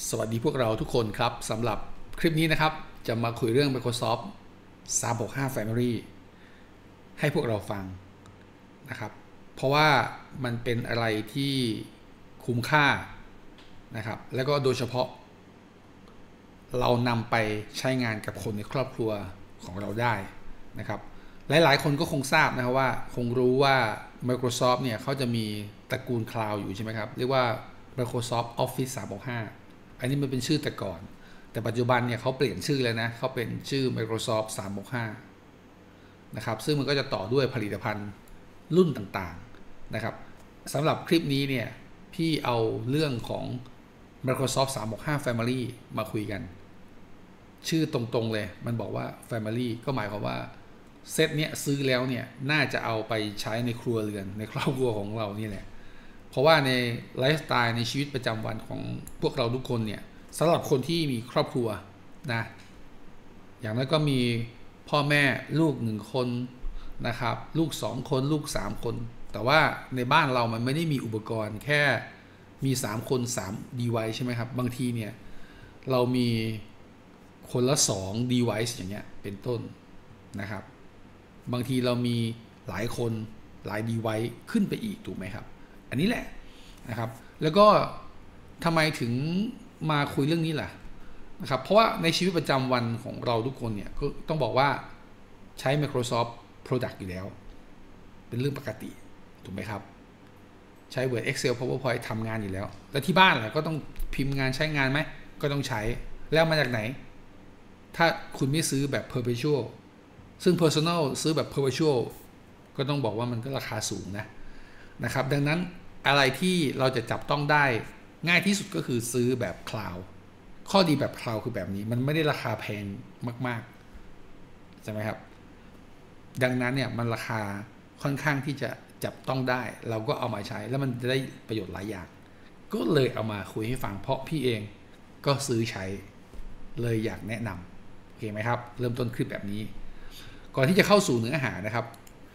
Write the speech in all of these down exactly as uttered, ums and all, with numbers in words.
สวัสดีพวกเราทุกคนครับสำหรับคลิปนี้นะครับจะมาคุยเรื่อง Microsoft สามหกห้า Family ให้พวกเราฟังนะครับเพราะว่ามันเป็นอะไรที่คุ้มค่านะครับแล้วก็โดยเฉพาะเรานำไปใช้งานกับคนในครอบครัวของเราได้นะครับหลายๆคนก็คงทราบนะครับว่าคงรู้ว่า Microsoft เนี่ยเขาจะมีตระกูล Cloud อยู่ใช่ไหมครับเรียกว่า Microsoft Office สามหกห้าอันนี้มันเป็นชื่อแต่ก่อนแต่ปัจจุบันเนี่ยเขาเปลี่ยนชื่อแล้วนะเขาเป็นชื่อ Microsoft สามหกห้านะครับซึ่งมันก็จะต่อด้วยผลิตภัณฑ์รุ่นต่างๆนะครับสำหรับคลิปนี้เนี่ยพี่เอาเรื่องของ Microsoft สามหกห้า Family มาคุยกันชื่อตรงๆเลยมันบอกว่า Family ก็หมายความว่าเซตเนี้ยซื้อแล้วเนี่ยน่าจะเอาไปใช้ในครัวเรือนในครอบครัวของเรานี่แหละเพราะว่าในไลฟ์สไตล์ในชีวิตประจำวันของพวกเราทุกคนเนี่ยสำหรับคนที่มีครอบครัวนะอย่างนั้นก็มีพ่อแม่ลูกหนึ่งคนนะครับลูกสองคนลูกสามคนแต่ว่าในบ้านเรามันไม่ได้มีอุปกรณ์แค่มีสามคนสาม device ใช่ไหมครับบางทีเนี่ยเรามีคนละสอง device อย่างเงี้ยเป็นต้นนะครับบางทีเรามีหลายคนหลาย device ขึ้นไปอีกถูกไหมครับอันนี้แหละนะครับแล้วก็ทำไมถึงมาคุยเรื่องนี้ล่ะนะครับเพราะว่าในชีวิตประจำวันของเราทุกคนเนี่ยก็ต้องบอกว่าใช้ Microsoft Product อยู่แล้วเป็นเรื่องปกติถูกไหมครับใช้ Word Excel PowerPoint ทำงานอยู่แล้วแล้วที่บ้านล่ะก็ต้องพิมพ์งานใช้งานไหมก็ต้องใช้แล้วมาจากไหนถ้าคุณไม่ซื้อแบบ Perpetual ซึ่ง Personal ซื้อแบบ Perpetual ก็ต้องบอกว่ามันก็ราคาสูงนะนะครับดังนั้นอะไรที่เราจะจับต้องได้ง่ายที่สุดก็คือซื้อแบบคลาวด์ข้อดีแบบคลาวด์คือแบบนี้มันไม่ได้ราคาแพงมากๆใช่ไหมครับดังนั้นเนี่ยมันราคาค่อนข้างที่จะจับต้องได้เราก็เอามาใช้แล้วมันจะได้ประโยชน์หลายอย่างก็เลยเอามาคุยให้ฟังเพราะพี่เองก็ซื้อใช้เลยอยากแนะนำโอเคไหมครับเริ่มต้นคลิปแบบนี้ก่อนที่จะเข้าสู่เนื้อหานะครับ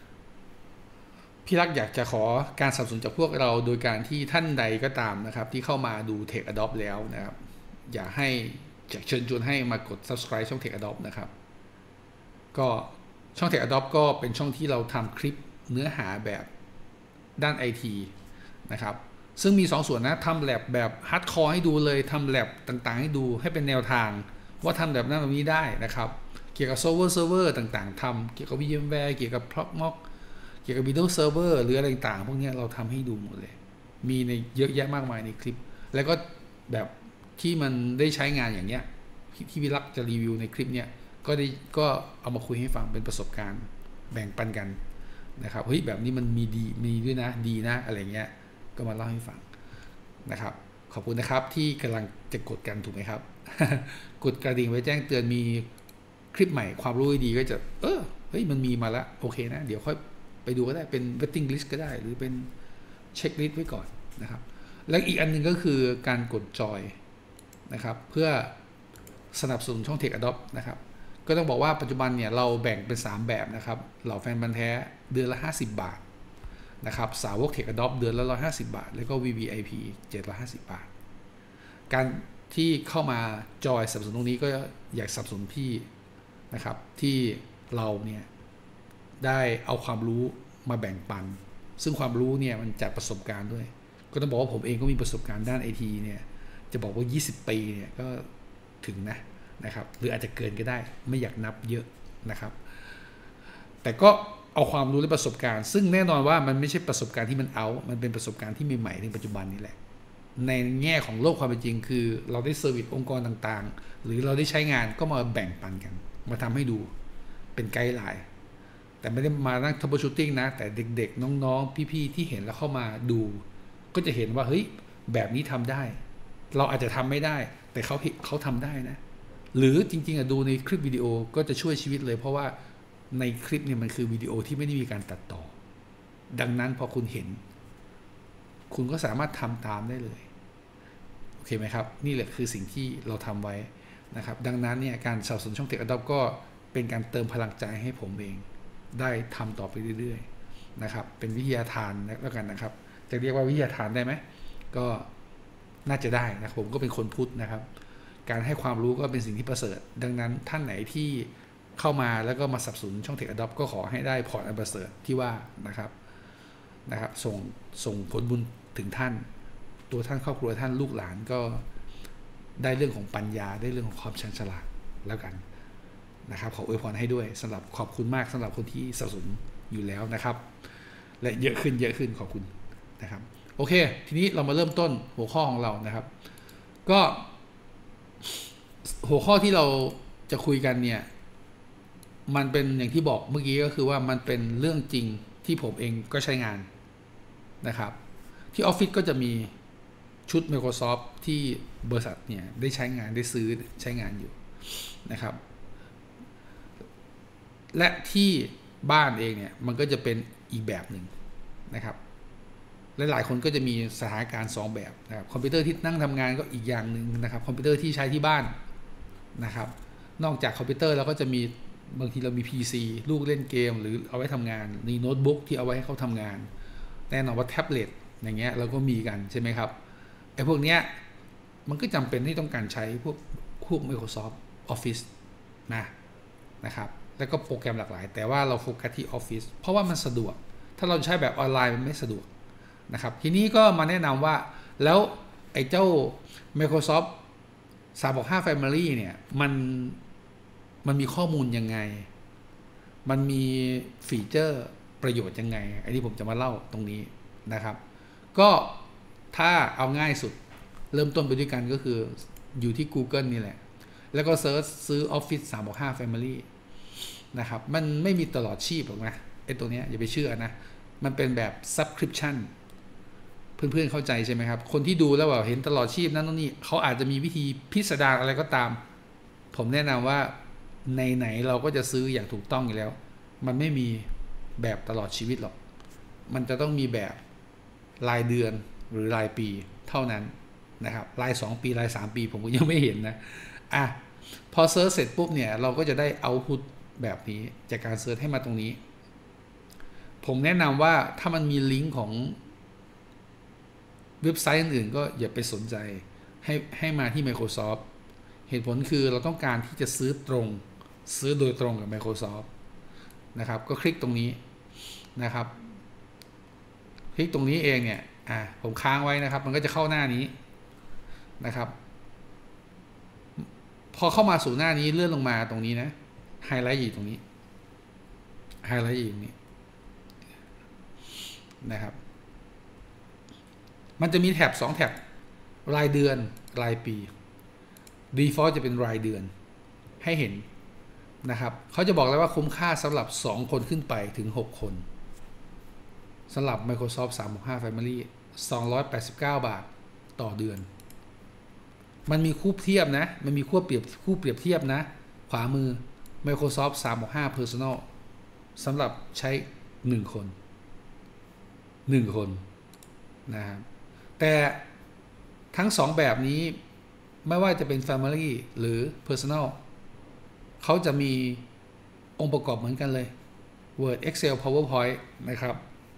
พี่รักอยากจะขอการสนับสนุนจากพวกเราโดยการที่ท่านใดก็ตามนะครับที่เข้ามาดู Tech Adopt แล้วนะครับอยากให้อยากเชิญชวนให้มากด Subscribe ช่อง Tech Adopt นะครับก็ช่อง Tech Adopt ก็เป็นช่องที่เราทำคลิปเนื้อหาแบบด้าน ไอ ที นะครับซึ่งมีสองส่วนนะทำแลบแบบฮาร์ดคอร์ให้ดูเลยทำแลบต่างๆให้ดูให้เป็นแนวทางว่าทำแบบนั้นแบบนี้ได้นะครับเกี่ยวกับ Server Server ต่างๆทำเกี่ยวกับ VMware เกี่ยวกับ Proxmoxเกี่ยวกับ Windows Server หรืออะไรต่างๆพวกนี้เราทำให้ดูหมดเลยมีในเยอะแยะมากมายในคลิปแล้วก็แบบที่มันได้ใช้งานอย่างเนี้ยที่วิรักจะรีวิวในคลิปเนี้ยก็ได้ก็เอามาคุยให้ฟังเป็นประสบการณ์แบ่งปันกันนะครับเฮ้ยแบบนี้มันมีดีมีด้วยนะดีนะอะไรเงี้ยก็มาเล่าให้ฟังนะครับขอบคุณนะครับที่กำลังจะกดกันถูกไหมครับ กดกระดิ่งไว้แจ้งเตือนมีคลิปใหม่ความรู้ดีก็จะเออเฮ้ยมันมีมาแล้วโอเคนะเดี๋ยวค่อยไปดูก็ได้เป็น waiting list ก็ได้หรือเป็นเช็คลิสต์ไว้ก่อนนะครับแล้วอีกอันนึงก็คือการกดจอยนะครับเพื่อสนับสนุนช่อง Tech Adopt นะครับก็ต้องบอกว่าปัจจุบันเนี่ยเราแบ่งเป็นสามแบบนะครับเหล่าแฟนพันธุ์แท้เดือนละห้าสิบบาทนะครับสาวก Tech Adopt เดือนละหนึ่งร้อยห้าสิบบาทแล้วก็ วี วี ไอ พี เจ็ดร้อยห้าสิบบาทการที่เข้ามาจอยสนับสนุนตรงนี้ก็อยากสนับสนุนพี่นะครับที่เราเนี่ยได้เอาความรู้มาแบ่งปันซึ่งความรู้เนี่ยมันจากประสบการณ์ด้วยก็ต้องบอกว่าผมเองก็มีประสบการณ์ด้าน ไอ ที เนี่ยจะบอกว่ายี่สิบปีเนี่ยก็ถึงนะนะครับหรืออาจจะเกินก็ได้ไม่อยากนับเยอะนะครับแต่ก็เอาความรู้และประสบการณ์ซึ่งแน่นอนว่ามันไม่ใช่ประสบการณ์ที่มันเอามันเป็นประสบการณ์ที่ใหม่ๆในปัจจุบันนี้แหละในแง่ของโลกความเป็นจริงคือเราได้เซอร์วิสองค์กรต่างๆหรือเราได้ใช้งานก็มาแบ่งปันกันมาทำให้ดูเป็นไกด์ไลน์แต่ไม่ได้มานั่งทับเบิลชูตติ้งนะแต่เด็กๆน้องๆพี่ๆที่เห็นแล้วเข้ามาดูก็จะเห็นว่าเฮ้ยแบบนี้ทำได้เราอาจจะทำไม่ได้แต่เขาเขาทำได้นะหรือจริงๆอะดูในคลิปวิดีโอก็จะช่วยชีวิตเลยเพราะว่าในคลิปเนี่ยมันคือวิดีโอที่ไม่ได้มีการตัดต่อดังนั้นพอคุณเห็นคุณก็สามารถทำตามได้เลยโอเคไหมครับนี่แหละคือสิ่งที่เราทำไว้นะครับดังนั้นเนี่ยการสนับสนุนช่อง Tech Adopt ก็เป็นการเติมพลังใจให้ผมเองได้ทำต่อไปเรื่อยๆนะครับเป็นวิทยาทานแล้วกันนะครับจะเรียกว่าวิทยาทานได้ไหมก็น่าจะได้นะผมก็เป็นคนพุทธนะครับการให้ความรู้ก็เป็นสิ่งที่ประเสริฐดังนั้นท่านไหนที่เข้ามาแล้วก็มาสนับสนุนช่อง Tech Adopt ก็ขอให้ได้พอร์ตอันประเสริฐที่ว่านะครับนะครับส่งส่งผลบุญถึงท่านตัวท่านครอบครัวท่านลูกหลานก็ได้เรื่องของปัญญาได้เรื่องของความชันฉลาดแล้วกันนะครับขออวยพรให้ด้วยสำหรับขอบคุณมากสำหรับคนที่สนับสนุนอยู่แล้วนะครับและเยอะขึ้นเยอะขึ้นขอบคุณนะครับโอเคทีนี้เรามาเริ่มต้นหัวข้อของเรานะครับก็หัวข้อที่เราจะคุยกันเนี่ยมันเป็นอย่างที่บอกเมื่อกี้ก็คือว่ามันเป็นเรื่องจริงที่ผมเองก็ใช้งานนะครับที่ออฟฟิศก็จะมีชุด Microsoft ที่บริษัทเนี่ยได้ใช้งานได้ซื้อใช้งานอยู่นะครับและที่บ้านเองเนี่ยมันก็จะเป็นอีกแบบหนึ่งนะครับและหลายคนก็จะมีสถานการณ์สองแบบนะครับคอมพิวเตอร์ที่นั่งทำงานก็อีกอย่างหนึ่งนะครับคอมพิวเตอร์ที่ใช้ที่บ้านนะครับนอกจากคอมพิวเตอร์เราก็จะมีบางทีเรามี พี ซี ลูกเล่นเกมหรือเอาไว้ทำงานมีโน้ตบุ๊กที่เอาไว้ให้เขาทำงานแน่นอนว่าแท็บเล็ตอย่างเงี้ยเราก็มีกันใช่ไหมครับไอ้พวกเนี้ยมันก็จำเป็นที่ต้องการใช้พวกพวก Microsoft Office นะนะครับแล้วก็โปรแกรมหลากหลายแต่ว่าเราโฟกัสที่ Office เพราะว่ามันสะดวกถ้าเราใช้แบบออนไลน์มันไม่สะดวกนะครับทีนี้ก็มาแนะนำว่าแล้วไอ้เจ้า Microsoft สามหกห้า Family เนี่ยมันมันมีข้อมูลยังไงมันมีฟีเจอร์ประโยชน์ยังไงไอ้ที่ผมจะมาเล่าตรงนี้นะครับก็ถ้าเอาง่ายสุดเริ่มต้นไปด้วยกันก็คืออยู่ที่ Google นี่แหละแล้วก็เซิร์ชซื้อ Office สามหกห้า Family นะครับมันไม่มีตลอดชีพหรอกนะไอ้ตัวเนี้ยอย่าไปเชื่อนะมันเป็นแบบ Subscription เพื่อนๆเข้าใจใช่ไหมครับคนที่ดูแล้วแบบเห็นตลอดชีพนั้นนี่เขาอาจจะมีวิธีพิสดารอะไรก็ตามผมแนะนำว่าในไหนเราก็จะซื้ออย่างถูกต้องอยู่แล้วมันไม่มีแบบตลอดชีวิตหรอกมันจะต้องมีแบบรายเดือนหรือรายปีเท่านั้นนะครับรายสองปีรายสามปีผมก็ยังไม่เห็นนะอ่ะพอเซิร์ชเสร็จปุ๊บเนี่ยเราก็จะได้เอาท์พุตแบบนี้จากการเซิร์ชให้มาตรงนี้ผมแนะนำว่าถ้ามันมีลิงก์ของเว็บไซต์อื่นๆก็อย่าไปสนใจให้ให้มาที่ Microsoft เหตุผลคือเราต้องการที่จะซื้อตรงซื้อโดยตรงกับ Microsoft นะครับก็คลิกตรงนี้นะครับคลิกตรงนี้เองเนี่ยอ่ะผมค้างไว้นะครับมันก็จะเข้าหน้านี้นะครับพอเข้ามาสู่หน้านี้เลื่อนลงมาตรงนี้นะไฮไลท์อยู่ตรงนี้ไฮไลท์อยู่ตรงนี้นะครับมันจะมีแท็บสองแท็บรายเดือนรายปี default จะเป็นรายเดือนให้เห็นนะครับเขาจะบอกแล้วว่าคุ้มค่าสำหรับสองคนขึ้นไปถึงหกคนสำหรับ Microsoft สามหกห้า Family สองร้อยแปดสิบเก้าบาทต่อเดือนมันมีคู่เทียบนะมันมีคู่เปรียบคู่เปรียบเทียบนะขวามือ Microsoft สามหกห้า Personal สำหรับใช้หนึ่งคนหนึ่งคนนะครับแต่ทั้งสองแบบนี้ไม่ว่าจะเป็น Family หรือ Personal เขาจะมีองค์ประกอบเหมือนกันเลย Word Excel PowerPoint นะครับ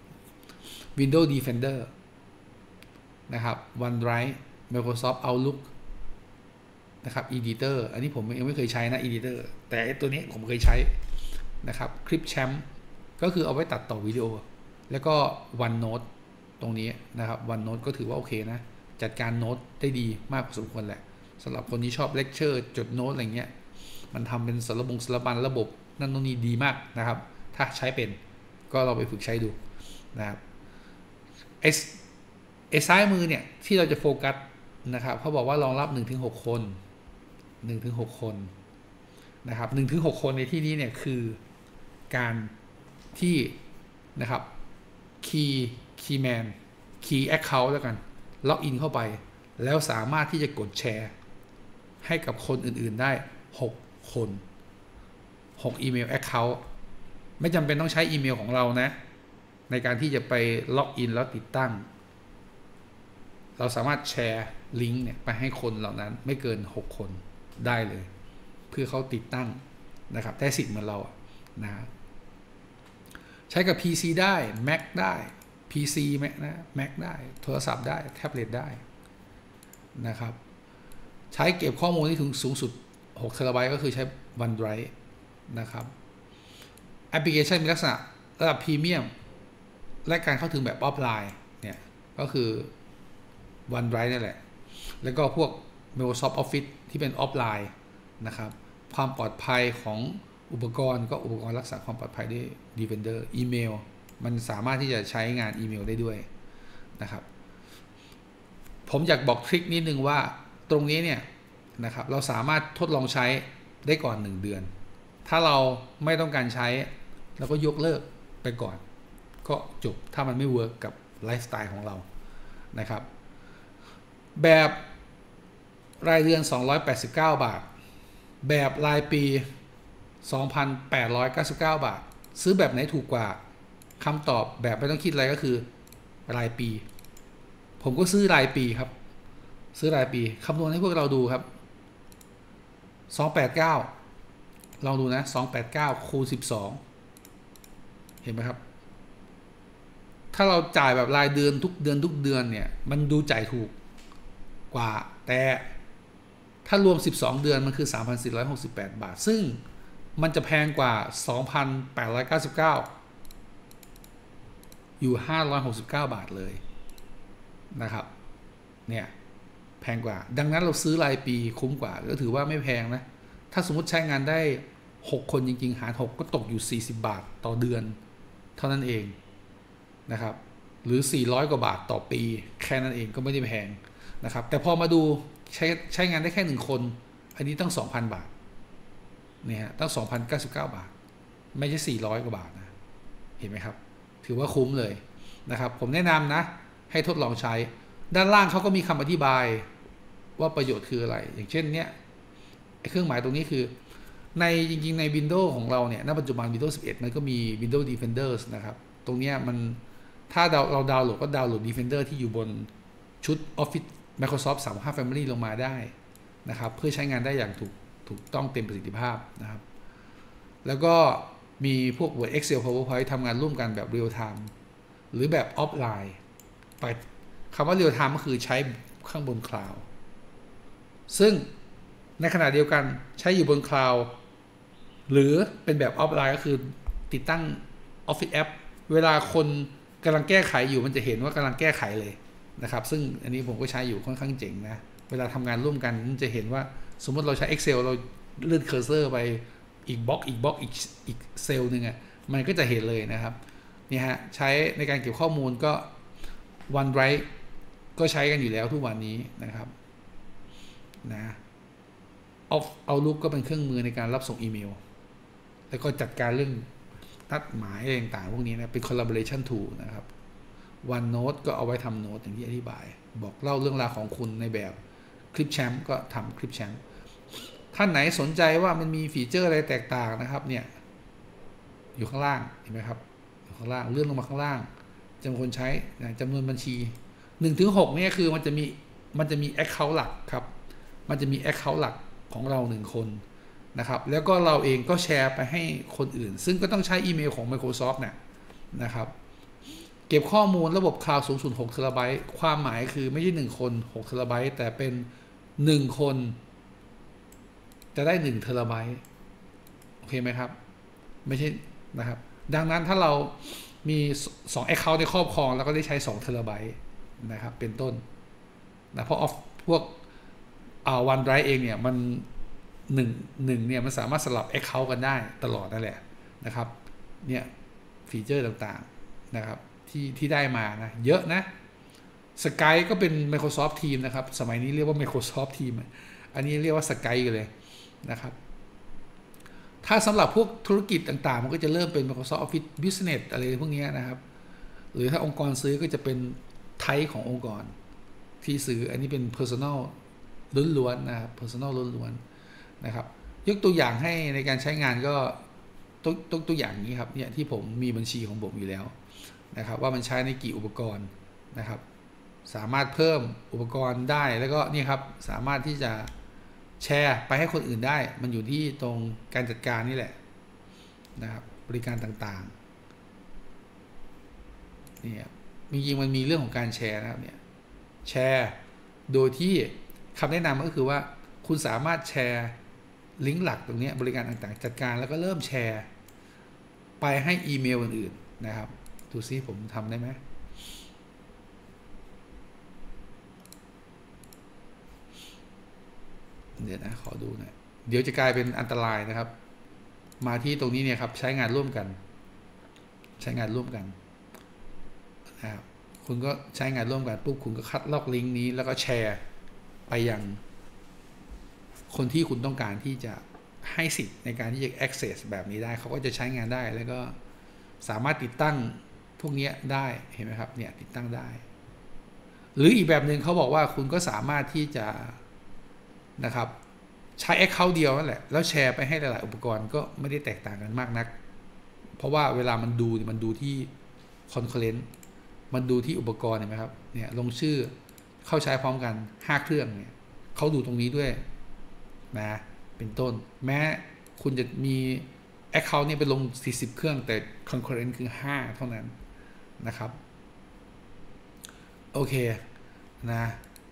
Windows Defender นะครับ OneDrive Microsoft Outlook นะครับ Editor อันนี้ผมยังไม่เคยใช้นะ Editor แต่ตัวนี้ผมเคยใช้นะครับ Clipchamp ก็คือเอาไว้ตัดต่อวิดีโอแล้วก็ OneNote ตรงนี้นะครับ OneNote ก็ถือว่าโอเคนะจัดการโน้ตได้ดีมากพอสมควรแหละสำหรับคนที่ชอบเลคเชอร์จดโน้ตอะไรเงี้ยมันทำเป็นสารบงสารบัญระบบนั่นตรงนี้ดีมากนะครับถ้าใช้เป็นก็เราไปฝึกใช้ดูนะครับไอ้ไอ้ซ้ายมือเนี่ยที่เราจะโฟกัสนะครับเขาบอกว่ารองรับ หนึ่งถึงหก คน หนึ่งถึงหก คนนะครับ หนึ่งถึงหก คนในที่นี้เนี่ยคือการที่นะครับ Key Keyman Key Account แล้วกันล็อกอินเข้าไปแล้วสามารถที่จะกดแชร์ให้กับคนอื่นๆได้หกคนหกอีเมล Account ไม่จำเป็นต้องใช้อีเมลของเรานะในการที่จะไปล็อกอินแล้วติดตั้งเราสามารถแชร์ลิงก์เนี่ยไปให้คนเหล่านั้นไม่เกินหกคนได้เลยเพื่อเขาติดตั้งนะครับได้สิทธิ์เหมือนเรานะใช้กับ พี ซี ได้ Mac ได้ พี ซี Mac นะ Mac ได้โทรศัพท์ได้แท็บเล็ตได้นะครับใช้เก็บข้อมูลที่ถึงสูงสุดหกเทราไบต์ก็คือใช้ OneDrive นะครับแอปพลิเคชันมีลักษณะระดับพรีเมียมและการเข้าถึงแบบออฟไลน์เนี่ยก็คือ OneDrive นี่แหละแล้วก็พวก Microsoft Office ที่เป็นออฟไลน์นะครับความปลอดภัยของอุปกรณ์ก็อุปกรณ์รักษาความปลอดภัยด้วย Defender อีเมลมันสามารถที่จะใช้งานอีเมลได้ด้วยนะครับผมอยากบอกทริคนิดนึงว่าตรงนี้เนี่ยนะครับเราสามารถทดลองใช้ได้ก่อนหนึ่งเดือนถ้าเราไม่ต้องการใช้เราก็ยกเลิกไปก่อนก็จบถ้ามันไม่เวิร์กกับไลฟ์สไตล์ของเรานะครับแบบรายเดือนสองร้อยแปดสิบเก้าบาทแบบรายปี สองพันแปดร้อยเก้าสิบเก้า บาทซื้อแบบไหนถูกกว่าคำตอบแบบไม่ต้องคิดอะไรก็คือรายปีผมก็ซื้อรายปีครับซื้อรายปีคำนวณให้พวกเราดูครับสองร้อยแปดสิบเก้าลองดูนะสองร้อยแปดสิบเก้าคูณสิบสองเห็นไหมครับถ้าเราจ่ายแบบรายเดือนทุกเดือนทุกเดือนเนี่ยมันดูจ่ายถูกกว่าแต่ถ้ารวมสิบสองเดือนมันคือ สามพันสี่ร้อยหกสิบแปด บาทซึ่งมันจะแพงกว่า สองพันแปดร้อยเก้าสิบเก้า อยู่ห้าร้อยหกสิบเก้าบาทเลยนะครับเนี่ยแพงกว่าดังนั้นเราซื้อรายปีคุ้มกว่าก็ถือว่าไม่แพงนะถ้าสมมติใช้งานได้หกคนจริงๆหารหกก็ตกอยู่สี่สิบบาทต่อเดือนเท่านั้นเองนะครับหรือสี่ร้อยกว่าบาทต่อปีแค่นั้นเองก็ไม่ได้แพงนะครับแต่พอมาดูใช้ใช้งานได้แค่หนึ่งคนอันนี้ตั้ง สองพัน บาทเนี่ยตั้ง สองพันเก้าสิบเก้า บาทไม่ใช่สี่ร้อยกว่าบาทนะเห็นไหมครับถือว่าคุ้มเลยนะครับผมแนะนำนะให้ทดลองใช้ด้านล่างเขาก็มีคำอธิบายว่าประโยชน์คืออะไรอย่างเช่นเนี้ยเครื่องหมายตรงนี้คือในจริงๆใน Windows ของเราเนี่ยณปัจจุบัน Windows สิบเอ็ดมันก็มี Windows Defender นะครับตรงเนี้ยมันถ้าเราเราดาวน์โหลดก็ดาวน์โหลด Defender ที่อยู่บนชุด Office Microsoft สามสิบห้า Family ลงมาได้นะครับเพื่อใช้งานได้อย่างถูกถูกต้องเต็มประสิทธิภาพนะครับแล้วก็มีพวก Word Excel PowerPoint ทำงานร่วมกันแบบ Real Time หรือแบบออฟไลน์ไปคำว่า Real Time ก็คือใช้ข้างบนคลาวด์ซึ่งในขณะเดียวกันใช้อยู่บนคลาวด์หรือเป็นแบบออฟไลน์ก็คือติดตั้ง Office App เวลาคนกำลังแก้ไขอยู่มันจะเห็นว่ากำลังแก้ไขเลยนะครับซึ่งอันนี้ผมก็ใช้อยู่ค่อนข้างเจ๋งนะเวลาทำงานร่วมกันมันจะเห็นว่าสมมติเราใช้ Excel เราเลื่อนเคอร์เซอร์ไปอีกบล็อกอีกบล็อกอีกอีกเซลล์นึงอ่ะมันก็จะเห็นเลยนะครับนี่ฮะใช้ในการเก็บข้อมูลก็ OneDrive ก็ใช้กันอยู่แล้วทุกวันนี้นะครับนะเอาเอาลุกก็เป็นเครื่องมือในการรับส่งอีเมลแล้วก็จัดการเรื่องนัดหมายอะไรต่างๆพวกนี้นะเป็น collaboration tool นะครับ OneNote ก็เอาไว้ทำโน้ตอย่างที่อธิบายบอกเล่าเรื่องราวของคุณในแบบคลิปแชมป์ก็ทำคลิปแชมป์ท่านไหนสนใจว่ามันมีฟีเจอร์อะไรแตกต่างนะครับเนี่ยอยู่ข้างล่างเห็นไหมครับอยู่ข้างล่างเลื่อนลงมาข้างล่างจำนวนคนใช้จำนวนบัญชี หนึ่งถึงหก เนี่ยคือมันจะมีมันจะมี account หลักครับมันจะมี account หลักของเราหนึ่งคนนะครับแล้วก็เราเองก็แชร์ไปให้คนอื่นซึ่งก็ต้องใช้อีเมลของ Microsoft เนี่ยนะครับเก็บข้อมูลระบบคลาวด์สูงสุดหกเทราไบต์ความหมายคือไม่ใช่หนึ่งคนหกเทราไบต์แต่เป็นหนึ่งคนจะได้หนึ่งเทราไบต์โอเคไหมครับไม่ใช่นะครับดังนั้นถ้าเรามีสอง account ในครอบครองแล้วก็ได้ใช้สองเทราไบต์นะครับเป็นต้นนะเพราะพวกอ่า OneDrive เองเนี่ยมันหนึ่ง หนึ่งเนี่ยมันสามารถสลับ account กันได้ตลอดนั่นแหละนะครับเนี่ยฟีเจอร์ต่างๆนะครับที่ที่ได้มานะเยอะนะ Skype ก็เป็น Microsoft Teams นะครับสมัยนี้เรียกว่า Microsoft Teams อันนี้เรียกว่า Skype กันเลยนะครับถ้าสำหรับพวกธุรกิจต่างๆมันก็จะเริ่มเป็น Microsoft Office Business อะไรพวกนี้นะครับหรือถ้าองค์กรซื้อก็จะเป็นไทป์ขององค์กรที่ซื้ออันนี้เป็น Personal ล้วนๆนะครับ Personal ล้วนๆนะครับยกตัวอย่างให้ในการใช้งานก็ตัวตัวตัวอย่างนี้ครับเนี่ยที่ผมมีบัญชีของผมอยู่แล้วนะครับว่ามันใช้ในกี่อุปกรณ์นะครับสามารถเพิ่มอุปกรณ์ได้แล้วก็นี่ครับสามารถที่จะแชร์ไปให้คนอื่นได้มันอยู่ที่ตรงการจัดการนี่แหละนะครับบริการต่างๆนี่จริงๆมันมีเรื่องของการแชร์นะครับเนี่ยแชร์โดยที่คำแนะนำก็คือว่าคุณสามารถแชร์ลิงก์หลักตรงนี้บริการต่างๆจัดการแล้วก็เริ่มแชร์ไปให้อีเมลอื่นๆนะครับดูซิผมทำได้ไหมเดี๋ยวนะขอดูหน่อยเดี๋ยวจะกลายเป็นอันตรายนะครับมาที่ตรงนี้เนี่ยครับใช้งานร่วมกันใช้งานร่วมกันนะครับคุณก็ใช้งานร่วมกันปุ๊บคุณก็คัดลอกลิงก์นี้แล้วก็แชร์ไปยังคนที่คุณต้องการที่จะให้สิทธิ์ในการที่จะ access แบบนี้ได้เขาก็จะใช้งานได้แล้วก็สามารถติดตั้งพวกนี้ได้เห็นไหมครับเนี่ยติดตั้งได้หรืออีกแบบหนึ่งเขาบอกว่าคุณก็สามารถที่จะนะครับใช้ account เดียวนั่นแหละแล้วแชร์ไปให้หลายๆอุปกรณ์ก็ไม่ได้แตกต่างกันมากนักเพราะว่าเวลามันดูมันดูที่ concurrent มันดูที่อุปกรณ์เห็นไหมครับเนี่ยลงชื่อเข้าใช้พร้อมกันห้าเครื่องเนี่ยเขาดูตรงนี้ด้วยนะเป็นต้นแม้คุณจะมี account เนี่ยไปลงสี่สิบเครื่องแต่ concurrent คือห้าเท่านั้นนะครับโอเคนะ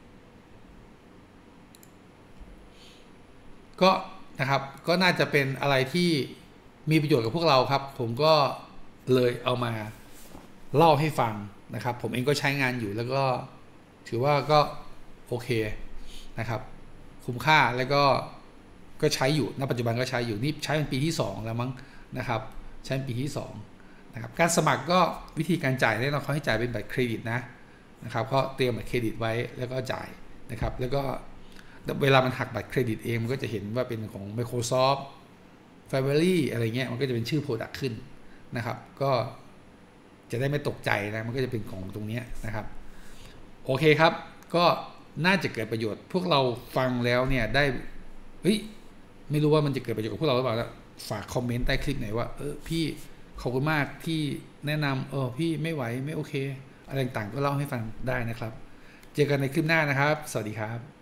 ก็นะครับก็น่าจะเป็นอะไรที่มีประโยชน์กับพวกเราครับผมก็เลยเอามาเล่าให้ฟังนะครับผมเองก็ใช้งานอยู่แล้วก็ถือว่าก็โอเคนะครับคุ้มค่าแล้วก็ก็ใช้อยู่ณปัจจุบันก็ใช้อยู่นี่ใช้เป็นปีที่สองแล้วมั้งนะครับใช้เป็นปีที่สองนะครับการสมัครก็วิธีการจ่ายเนี่ยเราเขาให้จ่ายเป็นบัตรเครดิตนะนะครับก็เตรียมบัตรเครดิตไว้แล้วก็จ่ายนะครับแล้วก็เวลามันหักบัตรเครดิตเองมันก็จะเห็นว่าเป็นของ Microsoft Family อะไรเงี้ยมันก็จะเป็นชื่อ Product ขึ้นนะครับก็จะได้ไม่ตกใจนะมันก็จะเป็นของตรงนี้นะครับโอเคครับก็น่าจะเกิดประโยชน์พวกเราฟังแล้วเนี่ยได้เฮ้ยไม่รู้ว่ามันจะเกิดประโยชน์กับพวกเราหรือเปล่านะฝากคอมเมนต์ใต้คลิปหน่อยว่าเออพี่ขอบคุณมากที่แนะนำเออพี่ไม่ไหวไม่โอเคอะไรต่างๆก็เล่าให้ฟังได้นะครับเจอกันในคลิปหน้านะครับสวัสดีครับ